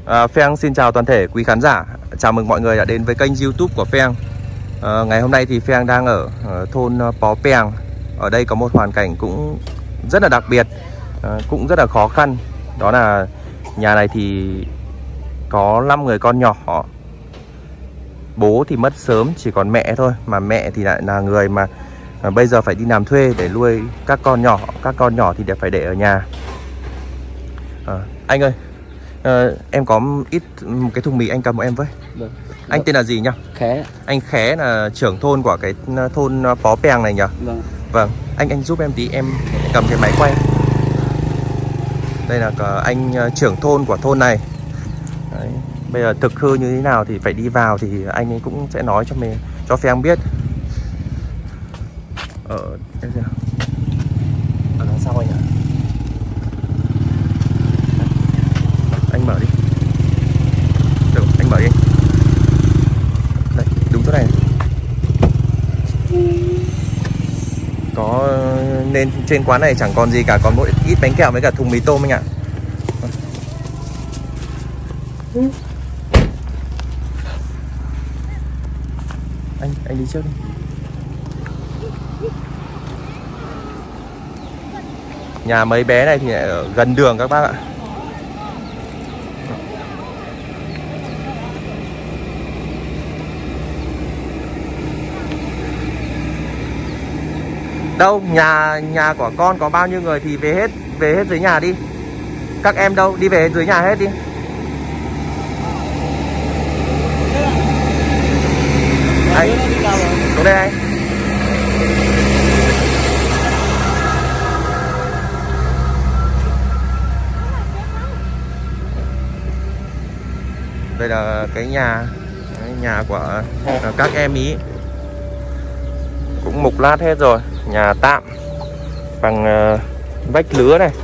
Pheng xin chào toàn thể quý khán giả. Chào mừng mọi người đã đến với kênh YouTube của Pheng. Ngày hôm nay thì Pheng đang ở thôn Pó Pèng. Ở đây có một hoàn cảnh cũng rất là đặc biệt, cũng rất là khó khăn. Đó là nhà này thì có 5 người con nhỏ. Bố thì mất sớm, chỉ còn mẹ thôi. Mà mẹ thì lại là người mà bây giờ phải đi làm thuê để nuôi các con nhỏ. Các con nhỏ thì phải để ở nhà. Anh ơi, em có một cái thùng mì, anh cầm của em với. Được. Anh tên là gì nhá? Khé. Anh Khé là trưởng thôn của cái thôn Pó Pèng này nhỉ? Vâng. Vâng. Anh giúp em tí, em cầm cái máy quay. Đây là anh trưởng thôn của thôn này. Đấy. Bây giờ thực hư như thế nào thì phải đi vào thì anh ấy cũng sẽ nói cho mình, cho Pheng biết. Ở đằng sau anh ạ. Anh mở đi. Được, anh mở đi. Đây, đúng chỗ này. Có nên trên quán này chẳng còn gì cả, còn mỗi ít bánh kẹo với cả thùng mì tôm anh ạ. Anh đi trước đi. Nhà mấy bé này thì ở gần đường các bác ạ. Đâu, nhà của con có bao nhiêu người thì về hết dưới nhà đi. Các em đâu, đi về dưới nhà hết đi. Anh, xuống đây anh. Đây là cái nhà của các em ý. Cũng mục lát hết rồi. Nhà tạm bằng vách lứa này.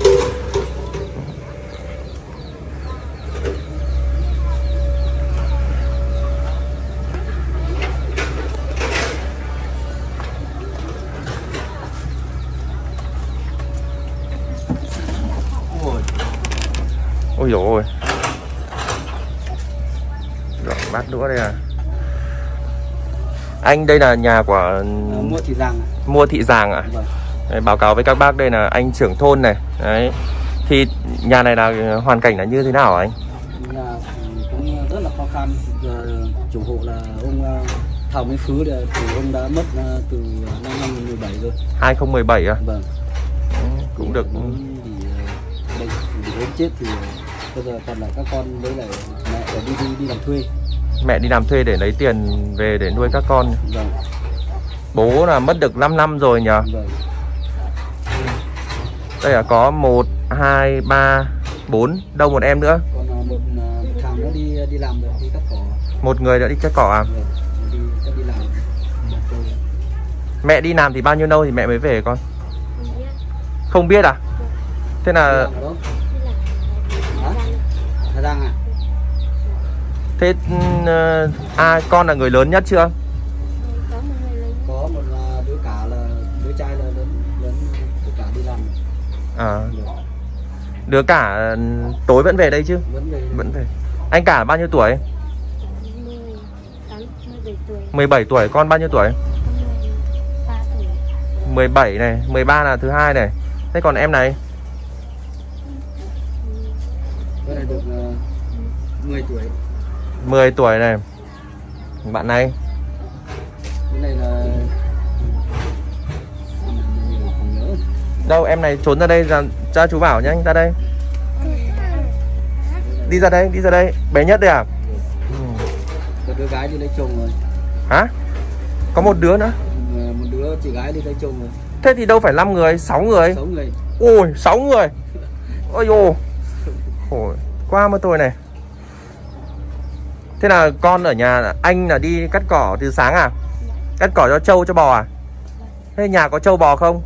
Ôi dồi ôi. Rồi, bát đũa đây à. Anh đây là nhà của Mua Thị Giàng. Mua Thị Giàng ạ? Vâng. Đấy, báo cáo với các bác, đây là anh trưởng thôn này. Đấy. Thì nhà này là hoàn cảnh là như thế nào hả anh? Nhà cũng rất là khó khăn. Chủ hộ là ông Thảo Minh Phứ thì ông đã mất từ năm 2017 rồi. 2017 à? Vâng. Cũng được. Bệnh ốm chết thì bây giờ còn lại các con với lại mẹ đi làm thuê. Mẹ đi làm thuê để lấy tiền về để nuôi các con. Vâng. Bố là mất được 5 năm rồi nhỉ? Vâng. Đây là có 1, 2, 3, 4. Đâu một em nữa? Còn một thằng nó đi làm rồi, đi cắt cỏ. Một người đã đi cắt cỏ à? Vâng. Đi làm. Mẹ đi làm thì bao nhiêu lâu thì mẹ mới về con? Không biết à? Thế là Hà Giang à? Thế con là người lớn nhất chưa? Có một đứa cả là đứa trai là lớn đứa cả đi làm. À. Đứa cả tối vẫn về đây chứ? Vẫn về. Anh cả bao nhiêu tuổi? 17 tuổi. Con bao nhiêu tuổi? 17 này, 13 là thứ hai này. Thế còn em này? Cái này được 10 tuổi. 10 tuổi này. Bạn này? Cái này là không nhớ. Đâu, em này trốn ra đây, cho chú bảo nhá, anh ra đây. Đi ra đây, bé nhất đây à? Có đứa gái đi lấy chồng rồi. Hả? Có một đứa nữa? Một đứa chị gái đi lấy chồng rồi. Thế thì đâu phải 5 người, 6 người. 6 người. Ôi, 6 người. Ôi dồi. Ôi, qua một tôi này. Thế là con ở nhà anh là đi cắt cỏ từ sáng à? Cắt cỏ cho trâu cho bò à? Thế nhà có trâu bò không?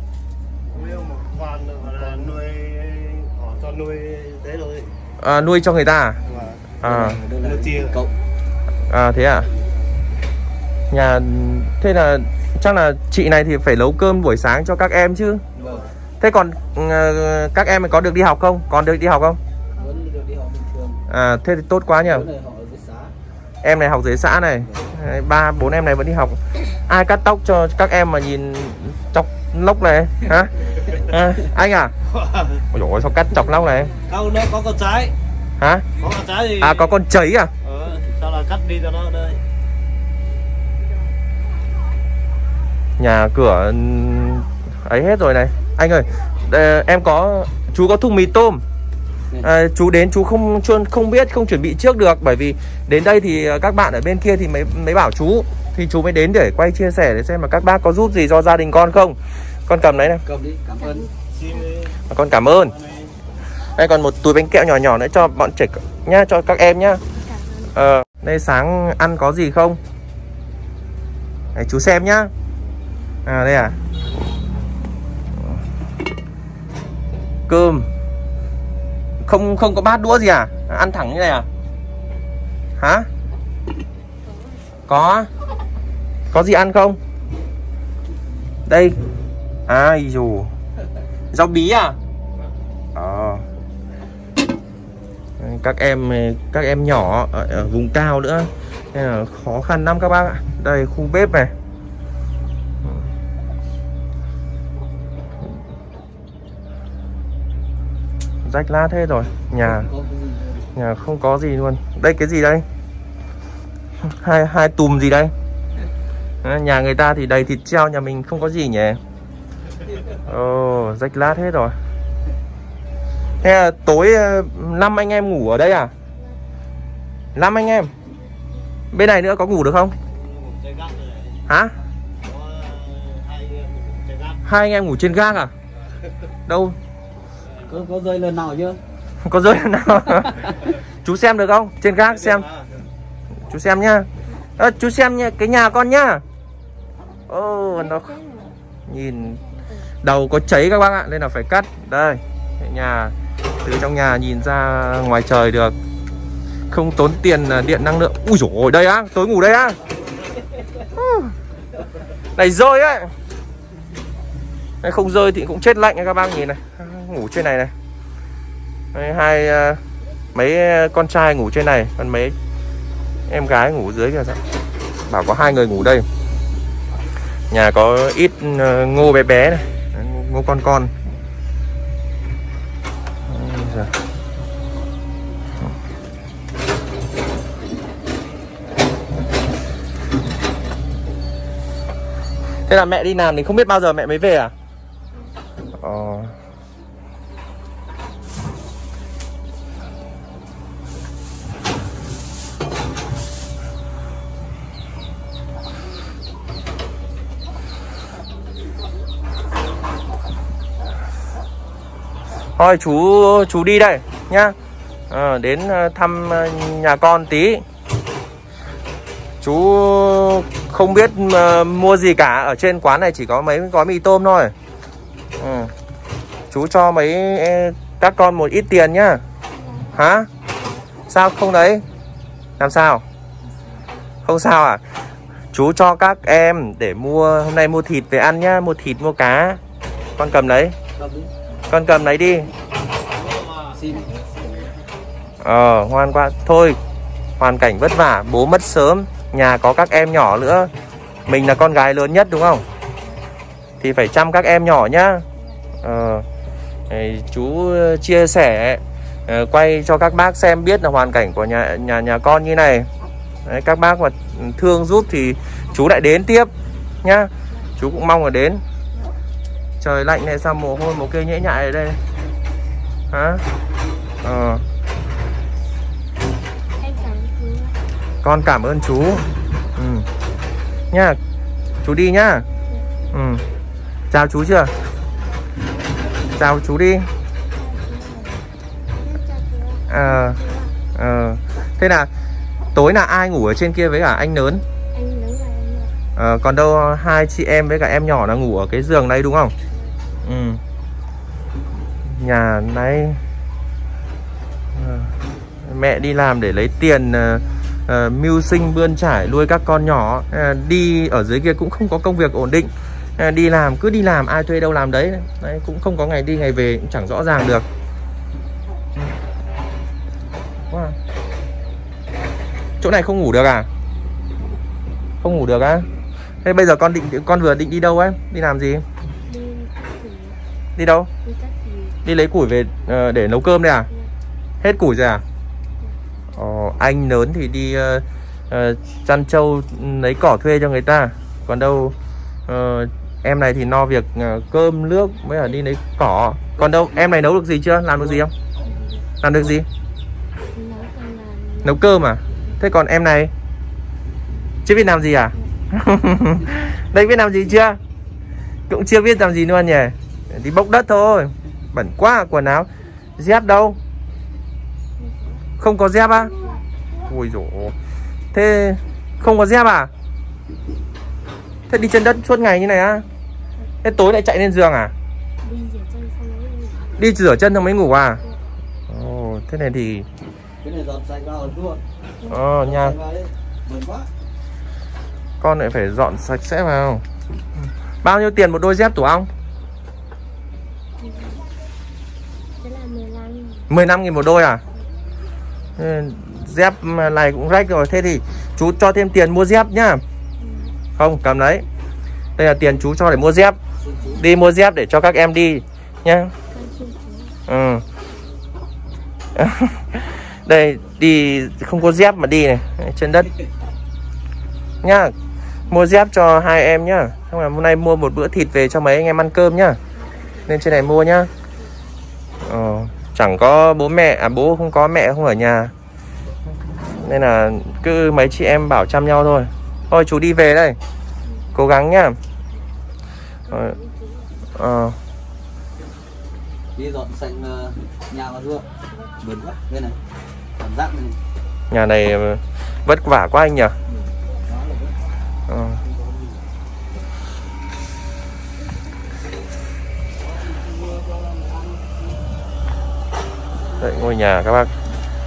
Nuôi cho người ta à? Thế à? Nhà thế là chắc là chị này thì phải nấu cơm buổi sáng cho các em chứ. Thế còn các em có được đi học không? Còn được đi học không? Vẫn được đi học bình thường. À thế thì tốt quá nhỉ. Em này học dưới xã này, 3, 4 em này vẫn đi học. Ai cắt tóc cho các em mà nhìn chọc lóc này hả? À, anh à? Ôi dồi ôi, sao cắt chọc lóc này? Không, nó có con trái. Hả? Có con trái thì... À có con cháy à? Sao là cắt đi cho nó đây. Nhà cửa ấy hết rồi này. Anh ơi, em có, chú có thùng mì tôm. Chú đến chú không biết, không chuẩn bị trước được. Bởi vì đến đây thì các bạn ở bên kia thì mới bảo chú. Thì chú mới đến để quay chia sẻ để xem mà các bác có giúp gì cho gia đình con không. Con cầm đấy này. Cầm đi, cảm ơn. Con cảm ơn. Đây còn một túi bánh kẹo nhỏ nhỏ nữa cho bọn trẻ nhá, cho các em nhá. Đây sáng ăn có gì không? Đấy, chú xem nhá. À đây à. Cơm. Không có bát đũa gì à? Ăn thẳng như này à? Hả? Có gì ăn không? Đây. Ai dù. Rau bí à? Các em nhỏ ở vùng cao nữa nên là khó khăn lắm các bác ạ. Đây khu bếp này. Rách lát hết rồi. Nhà không có gì luôn. Đây cái gì đây? Hai tùm gì đây? Nhà người ta thì đầy thịt treo, nhà mình không có gì nhỉ? Rách lát hết rồi. Thế là tối 5 anh em ngủ ở đây à? 5 anh em. Bên này nữa có ngủ được không? Hả? 2 anh em ngủ trên gác à? Đâu? Có rơi lần nào chưa? Có rơi lần nào? Chú xem được không? Trên gác xem. Chú xem nhá. Chú xem nha, cái nhà con nhá. Nó nhìn đầu có cháy các bác ạ, nên là phải cắt. Đây, nhà từ trong nhà nhìn ra ngoài trời được, không tốn tiền điện năng lượng. Ui dồi ôi, đây á, tối ngủ đây á. Này rơi ấy. Này không rơi thì cũng chết lạnh các bác nhìn này. Ngủ trên này này. Đây, mấy con trai ngủ trên này, còn mấy em gái ngủ dưới kìa. Bảo có 2 người ngủ đây. Nhà có ít ngô bé bé này, ngô con. Thế là mẹ đi làm thì không biết bao giờ mẹ mới về à? Thôi chú đi đây nhá. Đến thăm nhà con tí. Chú không biết mua gì cả. Ở trên quán này chỉ có mấy gói mì tôm thôi. Chú cho các con một ít tiền nhá. Hả? Sao không đấy? Làm sao? Không sao à? Chú cho các em để hôm nay mua thịt về ăn nhá. Mua thịt mua cá. Con cầm đấy. Con cầm lấy đi. Ngoan quá. Thôi, hoàn cảnh vất vả, bố mất sớm, nhà có các em nhỏ nữa. Mình là con gái lớn nhất đúng không? Thì phải chăm các em nhỏ nhá. Chú chia sẻ, quay cho các bác xem biết là hoàn cảnh của nhà con như này. Đấy, các bác mà thương giúp thì chú lại đến tiếp nhá. Chú cũng mong là đến. Trời lạnh này sao mồ hôi một cây nhễ nhại ở đây. Hả? Con cảm ơn chú. Nha. Chú đi nhá. Chào chú chưa? Chào chú đi. Thế là tối là ai ngủ ở trên kia với cả anh lớn? Anh lớn và em nhỏ. Còn đâu 2 chị em với cả em nhỏ là ngủ ở cái giường đây đúng không? Nhà này mẹ đi làm để lấy tiền mưu sinh bươn trải nuôi các con nhỏ. Đi ở dưới kia cũng không có công việc ổn định. Đi làm cứ đi làm, ai thuê đâu làm đấy. Đấy, cũng không có ngày đi ngày về, cũng chẳng rõ ràng được. Wow. Chỗ này không ngủ được à? Không ngủ được á? Thế bây giờ con vừa định đi đâu ấy? Đi làm gì? Đi đâu? Đi lấy củi về để nấu cơm đây à? Hết củi rồi à? Anh lớn thì đi chăn trâu lấy cỏ thuê cho người ta. Còn đâu em này thì no việc cơm nước mới là đi lấy cỏ. Còn đâu em này nấu được gì chưa? Làm được gì không? Làm được gì? Nấu cơm à? Thế còn em này chưa biết làm gì à? Đây biết làm gì chưa? Cũng chưa biết làm gì luôn nhỉ. Đi bốc đất thôi. Bẩn quá quần áo. Dép đâu? Không có dép á? Ui dồi. Thế không có dép à? Thế đi chân đất suốt ngày như này á? Thế tối lại chạy lên giường à? Đi rửa chân xong mới ngủ à? Thế này thì cái này dọn sạch vào luôn. nha. Con lại phải dọn sạch sẽ vào. Bao nhiêu tiền một đôi dép Tổ ong? 15.000 một đôi à? Dép này cũng rách rồi. Thế thì chú cho thêm tiền mua dép nhá. Không, cầm đấy. Đây là tiền chú cho để mua dép. Đi mua dép để cho các em đi nhá. Đây, đi không có dép mà đi này, trên đất nhá. Mua dép cho hai em nhá. Xong là hôm nay mua một bữa thịt về cho mấy anh em ăn cơm nhá. Nên trên này mua nhá. Chẳng có bố mẹ, bố không có, mẹ không ở nhà, nên là cứ mấy chị em bảo chăm nhau thôi. Thôi chú đi về đây. Cố gắng nhá. Đi dọn sạch nhà vào luôn. Bẩn quá, đây này. Cảm giác này. Nhà này vất vả quá anh nhỉ. Đây ngôi nhà các bác.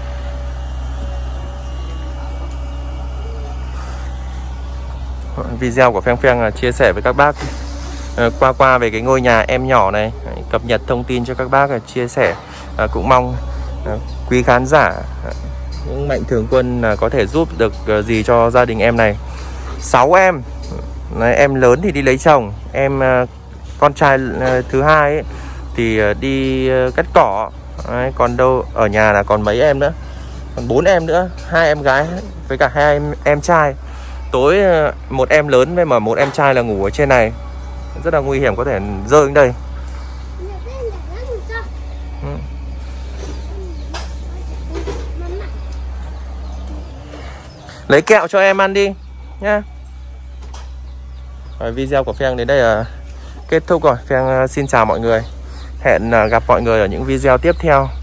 Video của Pheng là chia sẻ với các bác qua về cái ngôi nhà em nhỏ này, cập nhật thông tin cho các bác, chia sẻ. Cũng mong quý khán giả, những mạnh thường quân có thể giúp được gì cho gia đình em này. 6 em. Em lớn thì đi lấy chồng, em con trai thứ hai ấy, thì đi cắt cỏ. Đấy, còn đâu ở nhà là còn mấy em nữa, còn 4 em nữa, 2 em gái với cả 2 em trai. Tối một em lớn với mà một em trai là ngủ ở trên này, rất là nguy hiểm, có thể rơi đến đây. Lấy kẹo cho em ăn đi nhá. Video của Pheng đến đây là kết thúc rồi. Pheng xin chào mọi người. Hẹn gặp mọi người ở những video tiếp theo.